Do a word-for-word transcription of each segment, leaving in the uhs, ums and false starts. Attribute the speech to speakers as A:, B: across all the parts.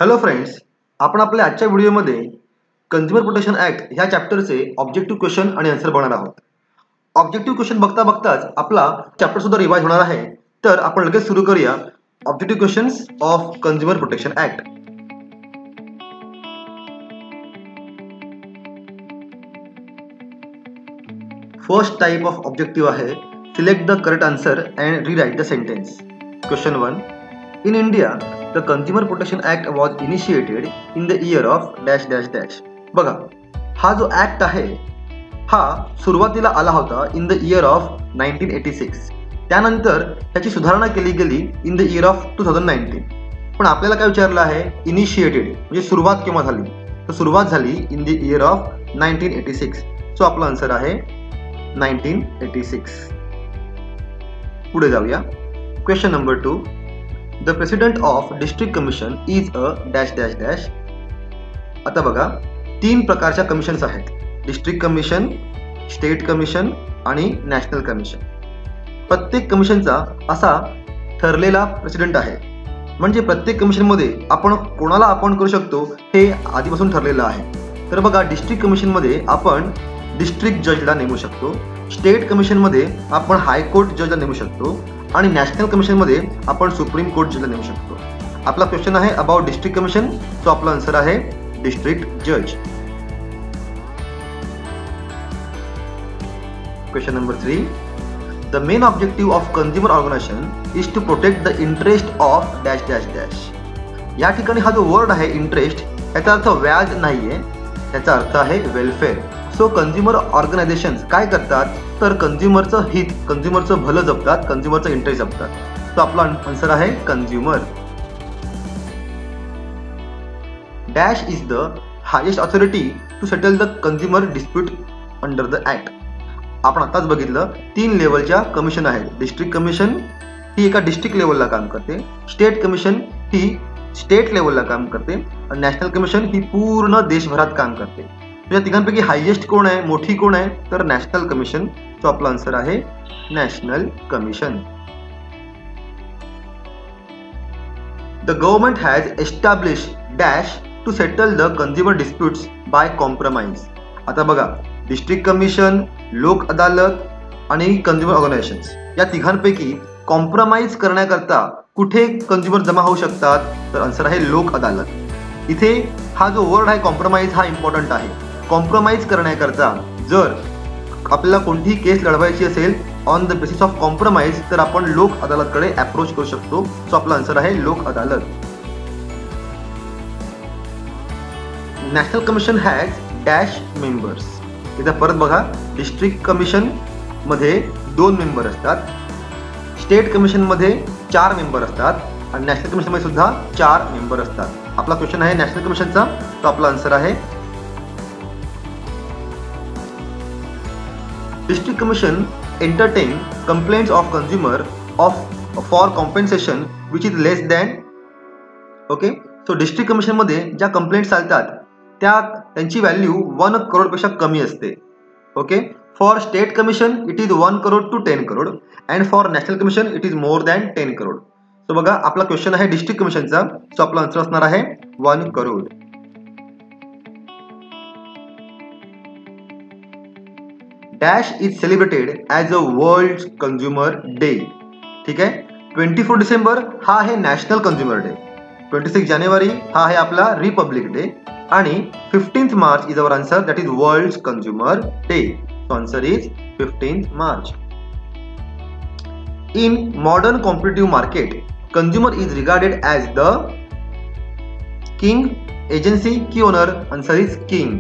A: Hello friends, आपण आपल्या आजच्या व्हिडिओमध्ये कंझ्युमर प्रोटेक्शन ॲक्ट ह्या चॅप्टरचे ऑब्जेक्टिव्ह क्वेश्चन आणि आन्सर बघणार आहोत. ऑब्जेक्टिव्ह क्वेश्चन बघता बघताच आपला चॅप्टर सुद्धा रिवाइज होणार आहे. तर आपण लगेच सुरू करूया objective questions of consumer protection act. First type of objective आहे select the correct answer and rewrite the sentence. Question one, in India, the Consumer Protection Act was initiated in the year of dash dash dash. बघा, हा जो act आहे हा सुरुवातीला आला होता in the year of nineteen eighty six. त्यानंतर त्याची सुधारणा केली गेली in the year of two thousand nineteen. पण आपल्याला काय विचारलं आहे, इनिशिएटेड म्हणजे सुरुवात केव्हा झाली, तर सुरुवात झाली in the year of nineteen eighty six. So आपला आन्सर आहे नाईन्टीन एटी सिक्स. पुढे जाऊया. Question number two, The president of district commission is a dash dash dash. आता बघा, तीन प्रकारच्या कमिशन्स आहेत, डिस्ट्रिक्ट कमिशन, स्टेट कमिशन आणि नॅशनल कमिशन. प्रत्येक कमिशनचा असा ठरलेला प्रेसिडेंट आहे. म्हणजे प्रत्येक कमिशनमध्ये आपण कोणाला अपॉइंट करू शकतो हे आधीपासून ठरलेलं आहे. तर बघा, डिस्ट्रिक्ट कमिशनमध्ये आपण डिस्ट्रिक्ट जजला नेमू शकतो, स्टेट कमिशनमध्ये आपण हायकोर्ट जजला नेमू शकतो आणि नॅशनल कमिशनमध्ये आपण सुप्रीम कोर्ट जजला नेमू शकतो. आपला क्वेश्चन आहे अबाउट डिस्ट्रिक्ट कमिशन. तो आपला आन्सर आहे डिस्ट्रिक्ट जज. Question number three, the main objective of consumer organization is to protect the interest of dash dash dash. या ठिकाणी हा जो वर्ड आहे इंटरेस्ट, याचा अर्थ व्याज नाहीये, त्याचा अर्थ आहे वेलफेअर. सो कंझ्युमर ऑर्गनायझेशन काय करतात, तर कंझ्युमरचं हित, कंझ्युमरचं भलं जपतात, कंझ्युमरचं इंटरेस्ट जपतात. तो आपला आन्सर आहे consumer. Dash is the highest authority to settle the consumer dispute under the act. आपण आताच बघितलं तीन लेवलच्या कमिशन आहेत. डिस्ट्रिक्ट कमिशन ही एका डिस्ट्रिक्ट लेवलला काम करते, स्टेट कमिशन ही स्टेट लेवलला काम करते आणि नॅशनल कमिशन ही पूर्ण देशभरात काम करते. या तिघांपैकी हायेस्ट कोण आहे, मोठी कोण आहे, तर नॅशनल कमिशन. तो आपला आन्सर आहे national commission. The government has establish dash to settle the consumer disputes by compromise. आता बघा, डिस्ट्रिक्ट कमिशन, लोक अदालत आणि कंझ्युमर ऑर्गनायझेशन या तिघांपैकी कॉम्प्रोमाइज करण्याकरता कुठे कंझ्युमर जमा होऊ शकतात, तर आन्सर आहे लोक अदालत. इथे हा जो वर्ड आहे कॉम्प्रोमाइज हा इम्पॉर्टंट आहे. कॉम्प्रोमाइज करण्याकरता जर आपल्याला कोणतीही केस लढवायची असेल on the basis of compromise, तर आपण लोक अदालतकडे अप्रोच करू शकतो. सो आपला आन्सर आहे Lok Adalat. National commission has dash members. इथे परत बघा, डिस्ट्रिक्ट कमिशन मध्ये दोन मेंबर असतात, स्टेट कमिशन मध्ये चार मेंबर असतात आणि नॅशनल कमिशन मध्ये सुद्धा चार मेंबर असतात. आपला क्वेश्चन आहे नॅशनल कमिशनचा. तो आपला आन्सर आहे district commission entertain complaints of consumer of for compensation which is less than. Okay, so district commission मध्ये ज्या कंप्लेंट्स चालतात त्या त्यांची व्हॅल्यू वन करोडपेक्षा कमी असते. Okay, for state commission it is one crore to ten crore and for national commission it is more than ten crore. So बघा, आपला क्वेश्चन आहे डिस्ट्रिक्ट कमिशनचा. सो आपला आन्सर असणार आहे one crore. Dash is celebrated as a world consumer day. ठीक आहे, twenty four December हा आहे national consumer day, twenty six जानेवारी हा आहे आपला रिपब्लिक डे आणि fifteenth March is our answer, that is world consumer day. So answer is fifteenth March. In modern competitive market, consumer is regarded as the king, agency, key owner. Answer is king.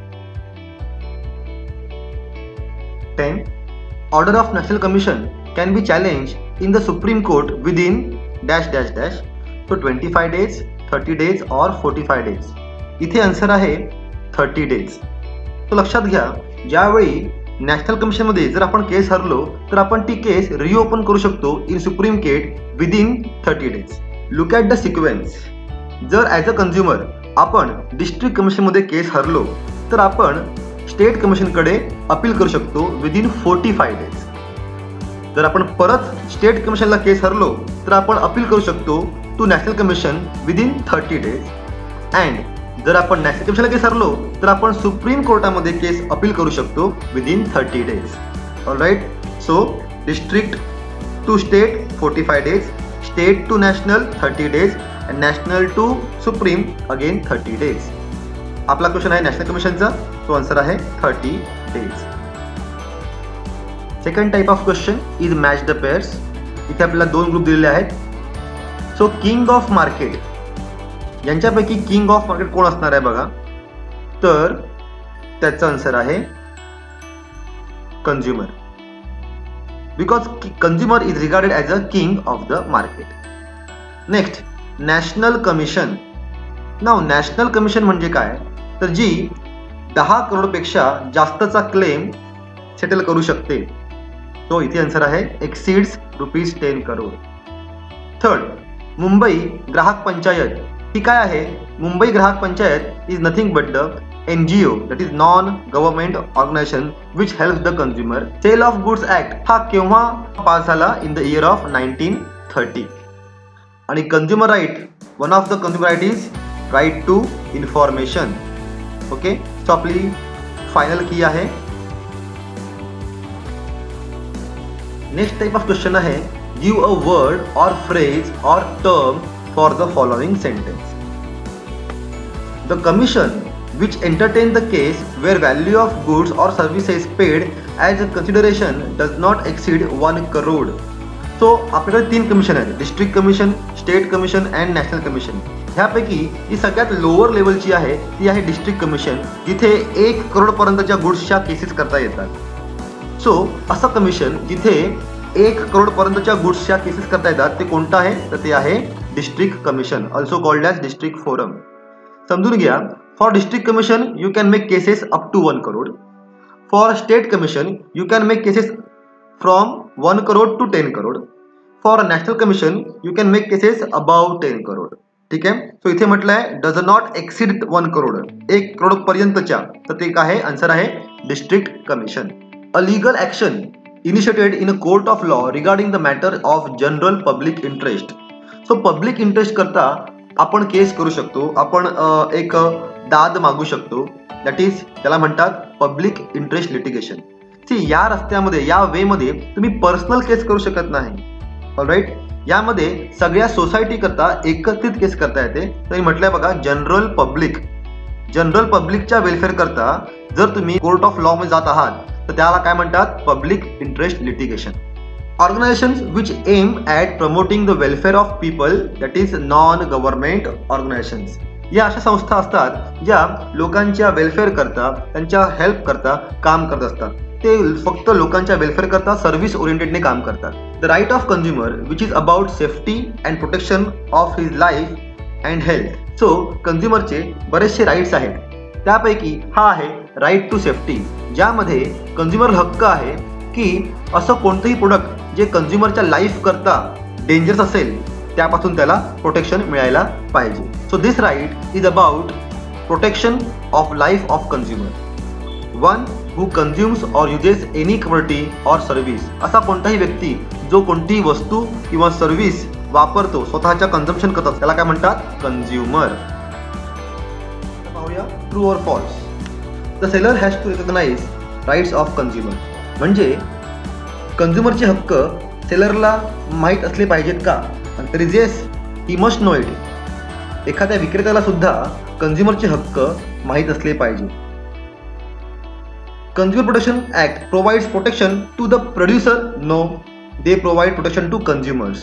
A: ten. Order of National Commission can be challenged in the Supreme Court within dash dash dash. So twenty-five days, thirty days or forty-five days. इथे answer आहे thirty days. तो लक्षात घ्या, ज्यावेळी national कमिशनमध्ये जर आपण केस हरलो तर आपण ती केस रिओपन करू शकतो in supreme court within thirty days. Look at the sequence. जर ॲज अ कंझ्युमर आपण डिस्ट्रिक्ट कमिशनमध्ये केस हरलो तर आपण स्टेट कमिशनकडे अपील करू शकतो विदिन फोर्टी फाय डेज. जर आपण परत स्टेट कमिशनला केस हरलो तर आपण अपील करू शकतो to national commission within thirty days and जर आपण नॅशनल कमिशनला केस हरलो तर आपण सुप्रीम कोर्टामध्ये केस अपील करू शकतो within thirty days. Alright, so district to state forty five days, state to national thirty days and national to supreme again thirty days. आपला question आहे नॅशनल कमिशनचा, तो आन्सर आहे thirty days. Second type of question is match the pairs. इथे आपल्याला दोन group दिलेले आहेत. सो किंग ऑफ मार्केट, यांच्यापैकी किंग ऑफ मार्केट कोण असणार आहे बघा, तर त्याचा आन्सर आहे consumer, because consumer is regarded as a king of the market. Next, national commission. नाव नॅशनल कमिशन म्हणजे काय, तर जी दहा करोडपेक्षा जास्तचा क्लेम सेटल करू शकते. तो इथे आन्सर आहे exceeds rupees ten crore. Third, Mumbai Grahak Panchayat. ही काय आहे, Mumbai Grahak Panchayat is nothing but the N G O, that is non government organization which helps the consumer. Sale of goods act हा केव्हा पास झाला, in the year of nineteen thirty. आणि consumer right, one of the consumer right is right to information. Okay, so आपली final key आहे. Next type of question आहे, give a word or phrase or term for the following sentence. The commission which entertain the case where value of goods or services paid as a consideration does not exceed one crore. So आपल्याकडे तीन commission आहेत, district commission, state commission and national commission. ह्यापैकी जी सगळ्यात lower लेवलची आहे ती आहे district commission, जिथे एक करोड पर्यंतच्या गुड्सच्या केसेस करता येतात. सो असं कमिशन जिथे एक करोड पर्यंतच्या गुड्सच्या केसेस करता येतात ते कोणतं आहे, तर ते आहे district commission, also called as district forum. समजून घ्या, for district commission you can make cases up to one crore. For state commission you can make cases from one crore to ten crore. For national commission you can make cases about ten crore. ठीक आहे, so इथे म्हटलं आहे does not exceed one crore, एक करोड पर्यंतच्या, तर ते काय आहे, आन्सर आहे district commission. A legal action initiated in a court of law regarding the matter of general public interest. So public interest करता आपण केस करू शकतो, आपण एक दाद मागू शकतो, दॅट इज त्याला म्हणतात पब्लिक इंटरेस्ट लिटिगेशन. सी या रस्त्यामध्ये, या वे मध्ये तुम्ही पर्सनल केस करू शकत नाही. ऑलराईट, यामध्ये सगळ्या सोसायटी करता एकत्रित केस करता येते. तर म्हटलंय बघा, जनरल पब्लिक, जनरल पब्लिकच्या वेलफेअर करता जर तुम्ही कोर्ट ऑफ लॉ मध्ये जात आहात तर त्याला काय म्हणतात, public interest litigation. Organizations which aim at promoting the welfare of people, that is non-government organizations. या अशा संस्था असतात ज्या लोकांच्या वेलफेअर करता, त्यांच्या हेल्प करता काम करत असतात. ते फक्त लोकांच्या वेलफेअर करता सर्व्हिस ओरिएंटेडने काम करतात. The right of consumer which is about safety and protection of his life and health. So कंझ्युमरचे बरेचसे राईट्स आहेत, त्यापैकी हा आहे राईट टू सेफ्टी, ज्यामध्ये कंझ्युमर हक्क आहे की असं कोणतंही प्रोडक्ट जे कंझ्युमरच्या लाईफ करता डेंजरस असेल त्यापासून त्याला प्रोटेक्शन मिळायला पाहिजे. So this right is about protection of life of consumer. One who consumes or uses any commodity or service. असा कोणताही व्यक्ती जो कोणतीही वस्तू किंवा सर्व्हिस वापरतो, स्वतःच्या कन्झम्पशन करतो, त्याला काय म्हणतात, कंझ्युमर. पाहूया true or false. The seller has to recognize rights of consumer. म्हणजे कंझ्युमरचे हक्क सेलरला माहीत असले पाहिजेत का, तर is yes, he must know it. एखाद्या विक्रेत्याला सुद्धा कंझ्युमरचे हक्क माहीत असले पाहिजे. Consumer protection act provides protection to the producer, no, they provide protection to consumers.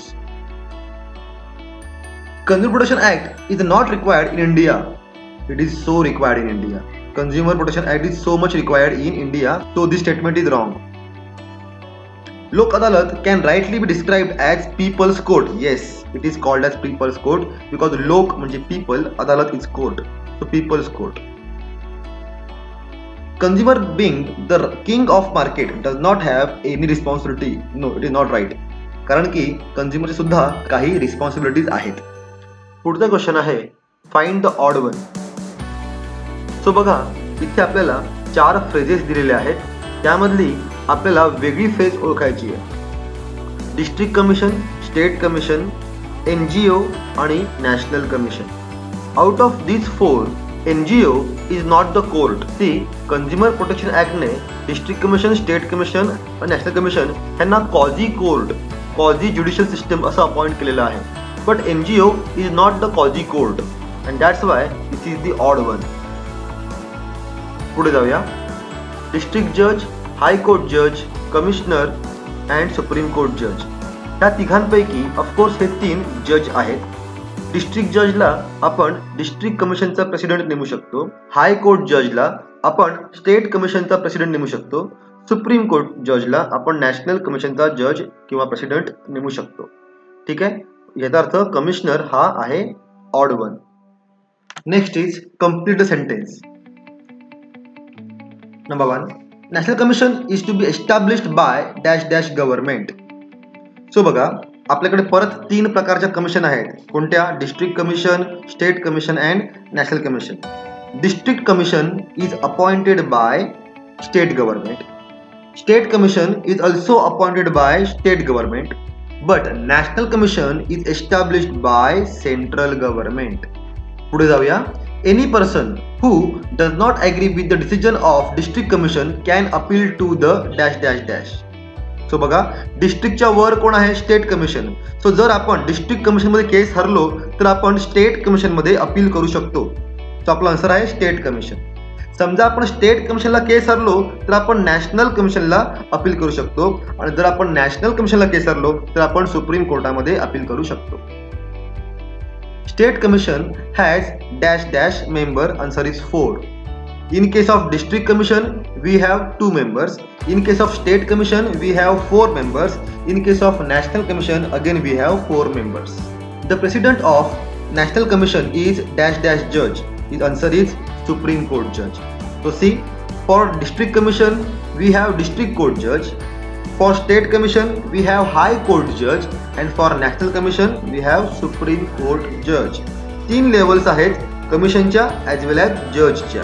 A: Consumer protection act is not required in India, it is so required in India. Consumer protection act is so much required in India, so this statement is wrong. Lok Adalat can rightly be described as people's court. Yes, it is called as people's court because Lok म्हणजे people, Adalat is court, so people's court. Consumer being the king of market does not have any responsibility. No, it is not right. कारण की कंझ्युमरचे सुद्धा काही responsibilities आहेत. पुढचा question आहे find the odd one. So बघा, इथे आपल्याला चार फ्रेजेस दिलेले आहेत, त्यामधली आपल्याला वेगळी फ्रेज ओळखायची आहे. District commission, state commission, N G ओ आणि national commission. Out of these four NGO is not the court. ती consumer protection ॲक्टने district commission, state commission आणि नॅशनल कमिशन यांना कॉझी कोर्ट, कॉझी ज्युडिशियल सिस्टम असं अपॉइंट केलेलं आहे. But NGO is not the कॉझी court and that's why this is the odd one. पुढे जाऊया. District जज, high court जज, कमिशनर अँड सुप्रीम कोर्ट जज. ह्या तिघांपैकी ऑफकोर्स हे तीन जज आहेत. डिस्ट्रिक्ट जजला आपण डिस्ट्रिक्ट कमिशनचा प्रेसिडेंट नेमू शकतो. हाय कोर्ट जजला आपण स्टेट कमिशनचा प्रेसिडेंट नेमू शकतो. सुप्रीम कोर्ट जजला आपण नॅशनल कमिशनचा जज किंवा प्रेसिडेंट नेमू शकतो. ठीक आहे. याचा अर्थ कमिशनर हा आहे odd one. Next is complete the sentence. Number one, national commission is to be established by dash dash government. So बघा, आपल्याकडे परत तीन प्रकारच्या कमिशन आहेत. कोणत्या? District commission, state commission and national commission. District commission is appointed by state government. State commission is also appointed by state government. But national commission is established by central government. पुढे जाऊया. Any person who does not agree with the decision of district commission can appeal to the dash dash dash. So बघा, डिस्ट्रिक्टच्या वर कोण आहे? State commission. So जर आपण district commission मध्ये केस हरलो तर आपण स्टेट कमिशन मध्ये अपील करू शकतो. सो आपला आन्सर आहे स्टेट कमिशन. समजा आपण स्टेट कमिशनला केस हरलो तर आपण नॅशनल कमिशनला अपील करू शकतो आणि जर आपण नॅशनल कमिशनला केस हरलो तर आपण सुप्रीम कोर्टामध्ये अपील करू शकतो. State Commission has dash dash member. Answer is four. In case of District Commission, we have two members. In case of State Commission, we have four members. In case of National Commission, again we have four members. The President of National Commission is dash dash judge. His answer is Supreme Court judge. So see, for District Commission, we have District Court judge. For State Commission, we have High Court judge. And for National Commission, we have Supreme Court judge. तीन levels आहेत कमिशनच्या as well as जजच्या.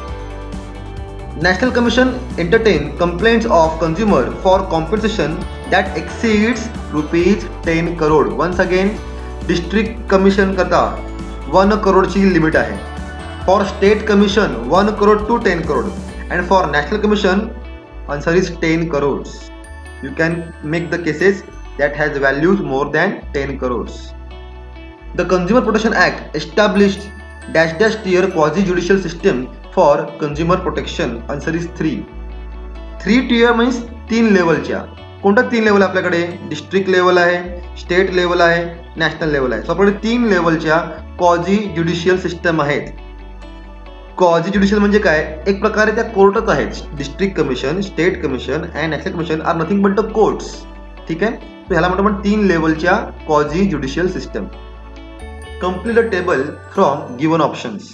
A: National Commission entertain complaints of consumer for compensation that exceeds rupees ten crore. Once again, District Commission करता one crore ची limit आहे. For State Commission one crore to ten crore. And for National Commission, answer is ten crores. You can make the cases that has values more than ten crores. The Consumer Protection Act established dash dash tier quasi judicial system for consumer protection. Answer is three. Three tier means तीन लेवलच्या. कोणता तीन level आपल्याकडे? District level आहे, state level आहे, national level आहे. So आपल्याकडे तीन लेवलच्या क्वाझी ज्युडिशियल सिस्टम आहेत. क्वाझी ज्युडिशियल म्हणजे काय? एक प्रकारे त्या कोर्टच आहेत. District commission, state commission and national commission are nothing but the courts. ठीक आहे. तर ह्याला म्हणतो आपण तीन लेवलच्या quasi judicial system. Complete the table from given options.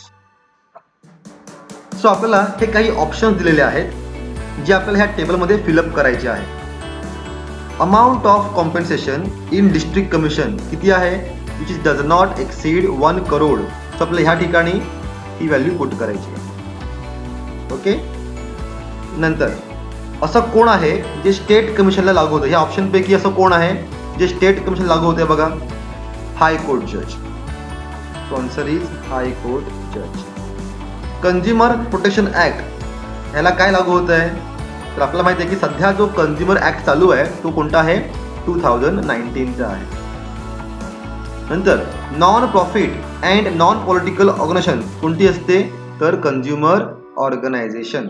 A: So आपल्याला हे काही ऑप्शन्स दिलेले आहेत जे आपल्याला ह्या टेबलमध्ये फिलअप करायचे आहे. Amount of compensation in district commission किती आहे? Which is does not exceed one crore. So आपल्याला ह्या ठिकाणी ही व्हॅल्यू पुट करायची आहे. ओके. नंतर असं कोण आहे जे स्टेट कमिशनला लागू होतं? ह्या ऑप्शन पैकी असं कोण आहे जे स्टेट कमिशन लागू होते? बघा, हाय कोर्ट जज. So answer is high court जज. कंझ्युमर प्रोटेक्शन ऍक्ट ह्याला काय लागू होत आहे? तर आपल्याला माहिती आहे की सध्या जो कंझ्युमर ऍक्ट चालू आहे तो कोणता आहे? टू थाउजंड नाईन्टीनचा आहे. नंतर non profit and non political organization कोणती असते? तर consumer organization.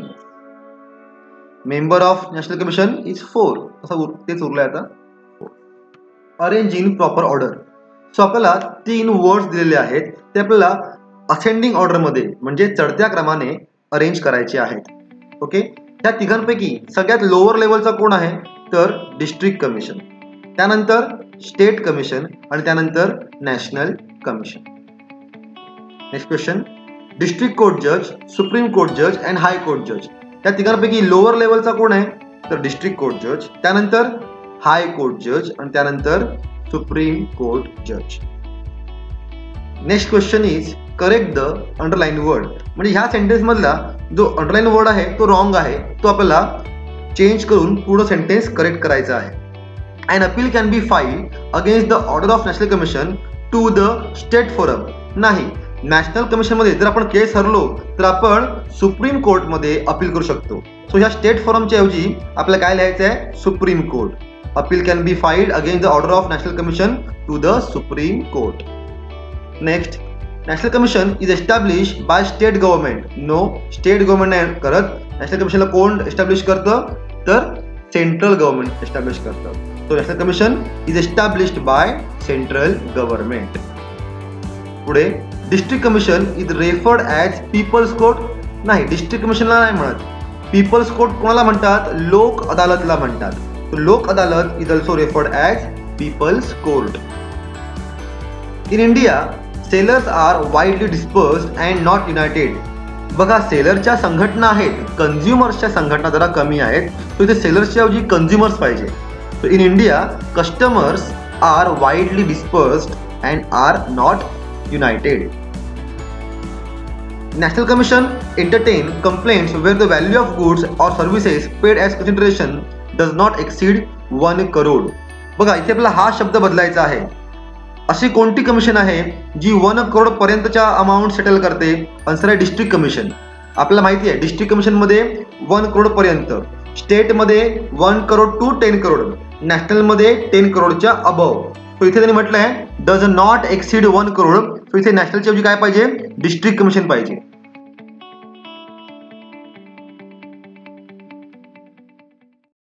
A: Member of national commission is four. असं तेच उरलंय आता. Arrange in proper order. So आपल्याला तीन वर्ड्स दिलेले आहेत ते आपल्याला असेंडिंग ऑर्डरमध्ये म्हणजे चढत्या क्रमाने अरेंज करायचे आहेत. ओके. त्या तिघांपैकी सगळ्यात लोअर लेवलचा कोण आहे? तर डिस्ट्रिक्ट कमिशन, त्यानंतर स्टेट कमिशन आणि त्यानंतर national commission. Next question. District court जज, सुप्रीम कोर्ट जज अँड हाय कोर्ट जज. त्या तिघांपैकी लोअर लेवलचा कोण आहे? तर डिस्ट्रिक्ट कोर्ट जज, त्यानंतर हाय कोर्ट जज आणि त्यानंतर सुप्रीम कोर्ट जज. Next question is correct the underline word. म्हणजे ह्या सेंटेन्स मधला जो अंडरलाइन वर्ड आहे तो रॉंग आहे, तो आपल्याला चेंज करून पूर्ण सेंटेन्स करेक्ट करायचा आहे. An appeal can be filed against the order of National Commission to the State Forum. नाही, नॅशनल कमिशन मध्ये जर आपण केस हरलो तर आपण सुप्रीम कोर्ट मध्ये अपील करू शकतो. सो ह्या स्टेट फॉरमच्या ऐवजी आपल्याला काय लिहायचं आहे, supreme court. Appeal can be filed against the order of national commission to the supreme court. Next, national commission is establish by state government. No, state government नाही करत. नॅशनल कमिशनला कोण एस्टॅब्लिश करतं, तर सेंट्रल गव्हर्नमेंट एस्टॅब्लिश करतं. So national commission is established by central government. पुढे, district commission is referred as people's court. नाही, district कमिशनला नाही म्हणत. पीपल्स कोर्ट कोणाला म्हणतात, लोक अदालतला म्हणतात. So, Lok Adalat is also referred as people's court. In India sellers are widely dispersed and not united. बघा, सेलरच्या संघटना आहेत, कन्झ्युमर्सच्या संघटना जरा कमी आहेत. सो इथे सेलर्सच्या ऐवजी कन्झ्युमर्स पाहिजे. So in India customers are widely dispersed and are not united. National Commission entertain complaints where the value of goods or services paid as consideration does not exceed one crore. बघा, इथे आपला हा शब्द बदलायचा आहे. अशी कोणती कमिशन आहे जी वन करोड पर्यंतच्या अमाऊंट सेटल करते? आन्सर आहे डिस्ट्रिक्ट कमिशन. आपल्याला माहिती आहे डिस्ट्रिक्ट कमिशन मध्ये वन करोड पर्यंत, स्टेट मध्ये one crore to ten crore, national मध्ये टेन करोडच्या अबव. तो इथे त्यांनी म्हटलंय does not exceed one crore. So इथे नॅशनलच्या ऐवजी काय पाहिजे, डिस्ट्रिक्ट कमिशन पाहिजे.